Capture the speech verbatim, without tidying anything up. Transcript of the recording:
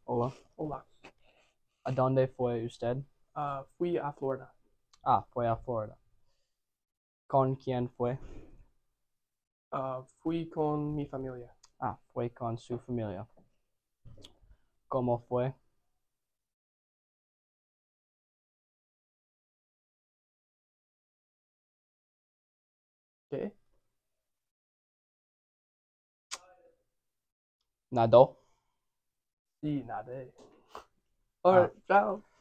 Hola. Hola. ¿A dónde fue usted? Ah, fui a Florida. Ah, fue a Florida. ¿Con quién fue? Ah, fui con mi familia. Ah, fue con su familia. ¿Cómo fue? ¿Qué? ¿Nadó? Sí, nadé. Ah, Alright, chao.